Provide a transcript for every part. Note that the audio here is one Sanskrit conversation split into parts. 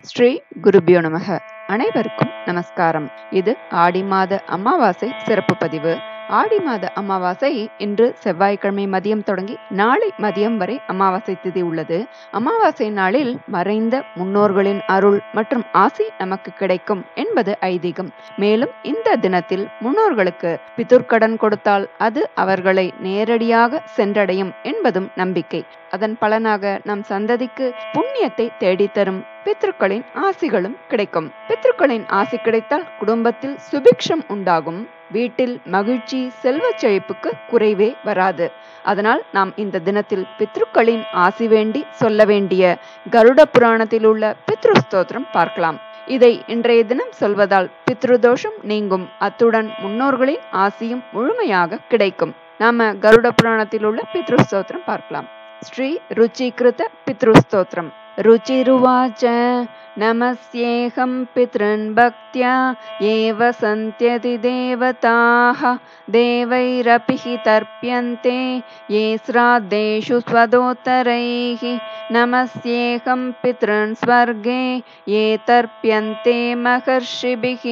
ஸ்ரீ குருபியோ நமக. அனைவருக்கும் நமஸ்காரம். இது ஆடி மாத அமாவாசை சிறப்பு பதிவு. ஆடி மாத அமாவாசை இன்று செவ்வாய்க்கிழமை மதியம் தொடங்கி நாளை மதியம் வரை அமாவாசை திதி உள்ளது. அமாவாசை நாளில் மறைந்த முன்னோர்களின் அருள் மற்றும் ஆசி நமக்கு கிடைக்கும் என்பது ஐதீகம். மேலும் இந்த தினத்தில் முன்னோர்களுக்கு பிதுர்க்கடன் கொடுத்தால் அது அவர்களை நேரடியாக சென்றடையும் என்பதும் நம்பிக்கை. அதன் பலனாக நம் சந்ததிக்கு புண்ணியத்தை தேடித்தரும் பித்ருக்களின் ஆசிகளும் கிடைக்கும். பித்ருக்களின் ஆசி கிடைத்தால் குடும்பத்தில் சுபிக்ஷம் உண்டாகும். வீட்டில் மகிழ்ச்சி, செல்வ செழிப்புக்கு குறைவே வராது. அதனால் நாம் இந்த தினத்தில் பித்ருக்களின் ஆசி வேண்டி சொல்ல வேண்டிய கருட புராணத்தில் உள்ள பித்ரு ஸ்தோத்திரம் பார்க்கலாம். இதை இன்றைய தினம் சொல்வதால் பித்ருதோஷம் நீங்கும். அத்துடன் முன்னோர்களின் ஆசியும் முழுமையாக கிடைக்கும். நாம கருட புராணத்தில் உள்ள பித்ரு ஸ்தோத்திரம் பார்க்கலாம். ஸ்ரீ ருச்சிகிருத பித்ரு ஸ்தோத்திரம். ருச்சிருவாச்ச நமஸ்யேஹம் பித்ருன் பக்த்யா ஏவ சந்த்யதி தேவதாः தேவைரபி ஹி தர்ப்யந்தே யே ஸ்ராத்தேஷு ஸ்வதோத்தரைः நமஸ்யேஹம் பித்ருன் ஸ்வர்கே யே தர்ப்யந்தே மகர்ஷிபிः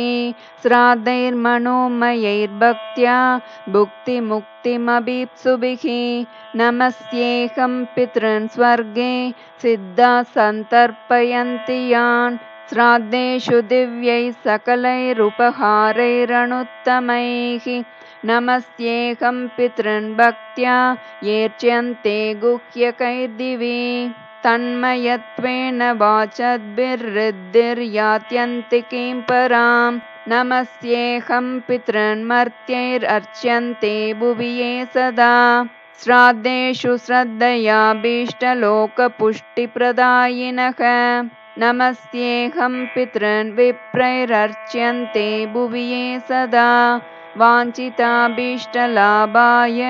ஸ்ராத்தைர்மனோமயைர்பக்த்யா புக்தி முக்திமபீப்சுபிः நமஸ்யேஹம் பித்ருன் ஸ்வர்கே சித்தா சந்தர்ப்பயந்தி யான் ஸ்ராத்தேஷு திவ்யை சகலைருபஹாரைரணுத்தமைः நமஸ்யேஹம் பித்ருன் பக்த்யா ஏர்ச்யந்தே குஹ்யகைர்திவி தன்மயத்வேன வாசத்பிர்ரித்திர்யாத்யந்திகீம் பராம் நமஸ்யேஹம் பித்ருன் மர்த்யைரர்ச்யந்தே புவி யே சதா ஸ்ராத்தேஷு ஸ்ரத்தயாபீஷ்டலோகபுஷ்டிப்ரதாயினः நமஸ்யேஹம் பித்ருன் விப்ரைரர்ச்யந்தே புவி யே சதா வாஞ்சிதாபீஷ்டலாபாய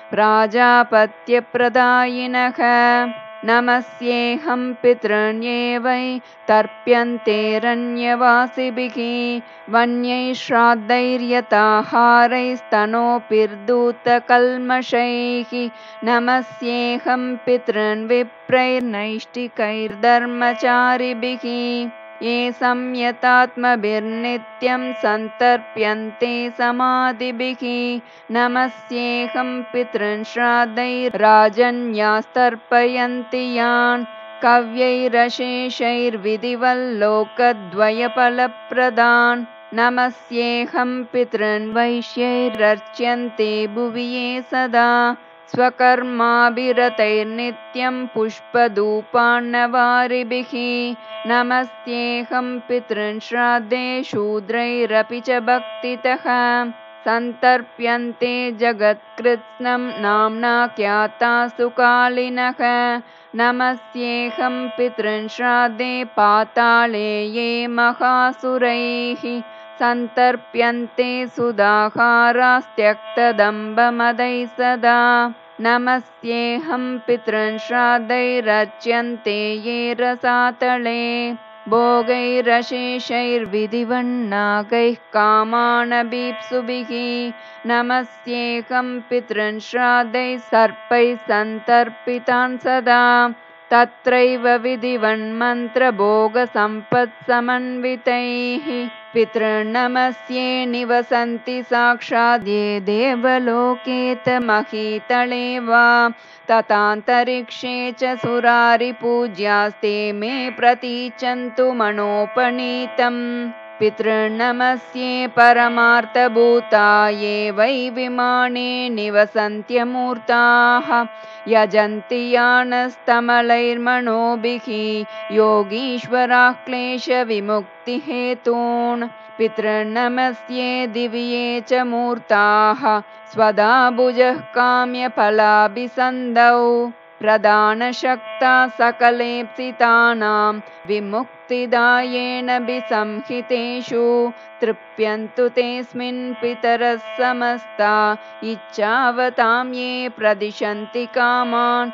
பிராஜாபத்யப்ரதாயினः நமஸ்யேஹம் பித்ருன் ये वै தர்ப்யந்தேரண்யவாசிபிः வன்யை ஸ்ராத்தைர்யதாஹாரைஸ்தனோபிர்தூதகல்மஷைः நமஸ்யேஹம் பித்ருன் விப்ரைர்நைஷ்டிகைர்தர்மச்சாரிபிः ये संयतात्मभिर्नित्यं सन्तर्प्यन्ते समाधिभिः नमस्येहं पितॄन् श्राद्धैर्राजन्यास्तर्पयन्ति यान् कव्यैरशेषैर्विधिवल्लोकद्वयफलप्रदान् नमस्येहं पितॄन् वैश्यैरर्च्यन्ते भुवि ये सदा स्वकर्माभिरतैर्नित्यं पुष्पधूपान्नवारिभिः नमस्येहं पितॄन् श्राद्धे शूद्रैरपि च भक्तितः सन्तर्प्यन्ते जगत्कृत्स्नं नाम्ना ख्याता सुकालिनः नमस्येहं पितॄन् श्राद्धे पाताले ये महासुरैः सन्तर्प्यन्ते सुदाहारास्त्यक्तदम्बमदैः सदा नमस्येहं पितॄन् श्राद्धैरर्च्यन्ते ये रसातले भोगैरशेषैर्विधिवन्नागैः कामानभीप्सुभिः नमस्येहं पितॄन् श्राद्धैः सर्पैः सन्तर्पितान् सदा तत्रैव विधिवन्मन्त्रभोगसम्पत्समन्वितैः पितॄन्नमस्ये निवसन्ति साक्षात् ये देवलोकेतमहीतले वा तथान्तरिक्षे च सुरारिपूज्यास्ते मे प्रतीचन्तु मनोपनीतम् पितॄन्नमस्ये परमार्थभूता ये वै विमाने निवसन्त्यमूर्ताः यजन्ति यानस्तमलैर्मनोभिः योगीश्वराः क्लेशविमुक्तिहेतून् पितॄन्नमस्ये दिवि ये च मूर्ताः स्वदा भुजः काम्यफलाभिसन्धौ प्रदानशक्ता सकलेप्सितानां विमुक्तिदायेन विसंहितेषु तृप्यन्तु तेऽस्मिन् पितरः समस्ता इच्छावतां ये प्रदिशन्ति कामान्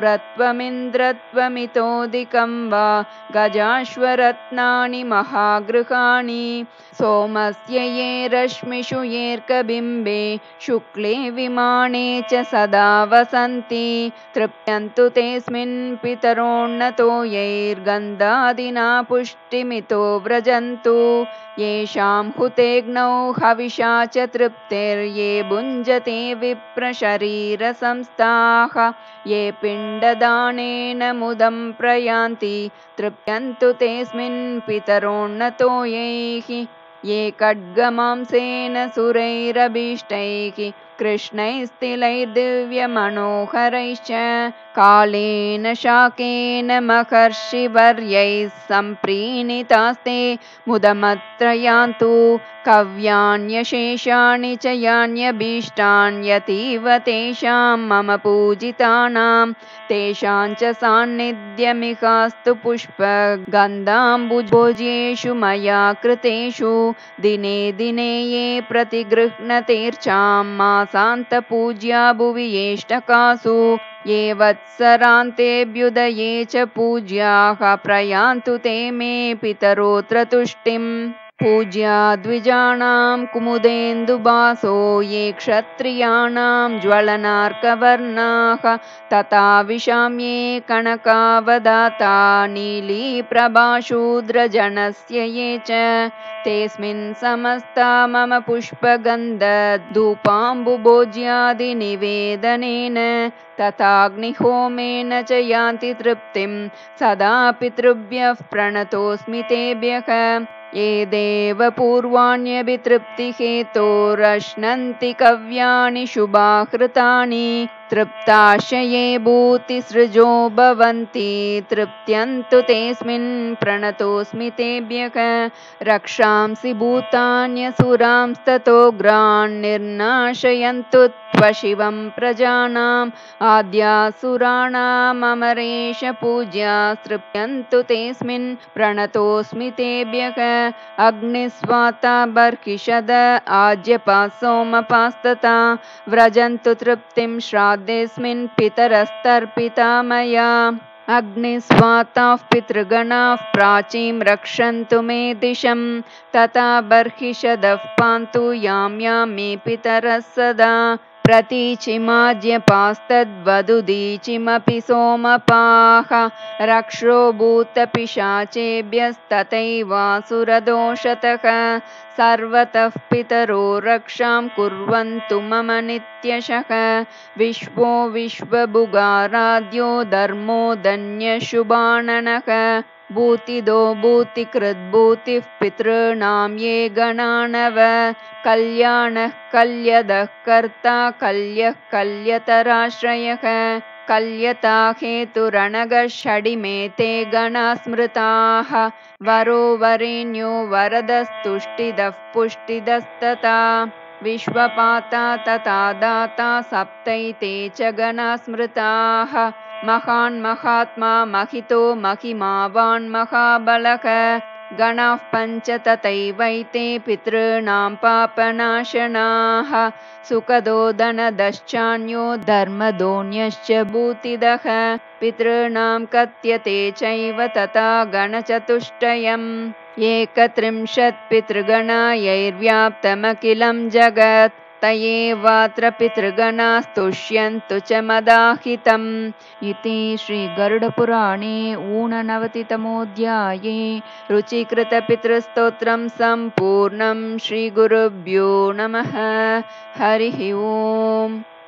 सुरत्वमिन्द्रत्वमितोऽधिकं वा गजाश्वरत्नानि महागृहाणि सोमस्य ये रश्मिषु येऽर्कबिम्बे शुक्ले विमाने च सदा वसन्ति तृप्यन्तु तेऽस्मिन् पितरोन्नतो यैर्गन्धादिना पुष्टिमितो व्रजन्तु येषां हुतेग्नौ हविषा च तृप्तिर्ये भुञ्जते विप्रशरीरसंस्थाः ये पिण्डदानेन मुदं प्रयान्ति तृप्यन्तु तेऽस्मिन् पितरोन्नतो यैः ये खड्गमांसेन सुरैरभीष्टैः कृष्णैस्तिलैर्दिव्यमनोहरैश्च कालेन शाकेन महर्षिवर्यैः सम्प्रीणितास्ते मुदमत्र यान्तु कव्यान्यशेषाणि च यान्यभीष्टान्यतीव तेषां मम पूजितानां तेषां च सान्निध्यमिहास्तु पुष्पगन्धाम्बुजोज्येषु मया कृतेषु दिने दिने ये प्रतिगृह्णतेर्चां मासान्तपूज्या भुवि येष्टकासु ये वत्सरान्तेऽभ्युदये च पूज्याः प्रयान्तु ते मे पितरोऽत्र तुष्टिम् पूज्या द्विजानां कुमुदेन्दुबासो ये क्षत्रियाणां ज्वलनार्कवर्णाः तथा विशाम्ये कनकावदाता नीलीप्रभाशूद्रजनस्य ये च तेऽस्मिन् समस्ता मम पुष्पगन्धधूपाम्बुभोज्यादिनिवेदनेन तथाग्निहोमेन च यान्ति तृप्तिं सदा पितृभ्यः प्रणतोऽस्मि तेभ्यः ये देवपूर्वाण्यभितृप्तिहेतोरश्नन्ति कव्यानि शुभाकृतानि तृप्ताश्च ये भूतिसृजो भवन्ति तृप्त्यन्तु तेऽस्मिन् प्रणतोऽस्मि तेभ्यः रक्षांसि भूतान्यसुरांस्ततोग्रान् निर्नाशयन्तु त्वशिवं प्रजानाम् आद्यासुराणाममरेश पूज्या तृप्यन्तु तेऽस्मिन् प्रणतोऽस्मि तेभ्यः अग्निस्वाता बर्हिषद आज्यपासोमपास्तथा व्रजन्तु तृप्तिं श्राद्धेऽस्मिन् पितरस्तर्पिता मया अग्निस्वाताः पितृगणाः प्राचीं रक्षन्तु मे दिशं तथा बर्हिषदः पान्तु यां यां मे पितरः सदा प्रतीचिमाज्यपास्तद्वदुदीचिमपि सोमपाः रक्षो भूतपिशाचेभ्यस्तथैवासुरदोषतः सर्वतः पितरो रक्षां कुर्वन्तु मम नित्यशः विश्वो विश्वभुगाराध्यो धर्मो धन्यशुभाननः भूतिदो भूतिकृद्भूतिः पितॄणां ये गणानव कल्याणः कल्यदः कर्ता कल्यः कल्यतराश्रयः कल्यता हेतुरणगः षडिमे ते गणाः स्मृताः वरो वरेण्यो वरदस्तुष्टिदः पुष्टिदस्तथा विश्वपाता तथा दाता सप्तैते च गणाः स्मृताः महान् महात्मा महितो महिमावान् महाबलः गणाः पञ्च तथैवैते पितॄणां पापनाशनाः सुखदो धनदश्चान्यो धर्मदोऽन्यश्च भूतिदः पितॄणां कथ्यते चैव तथा गणचतुष्टयम् 31 पितृगणायैर्व्याप्तमखिलं जगत् तयेवात्र पितृगणास्तुष्यन्तु च मदाहितम् इति श्रीगरुडपुराणे ऊननवतितमोऽध्याये रुचिकृतपितृस्तोत्रं सम्पूर्णं। श्रीगुरुभ्यो नमः। हरिः ओम्।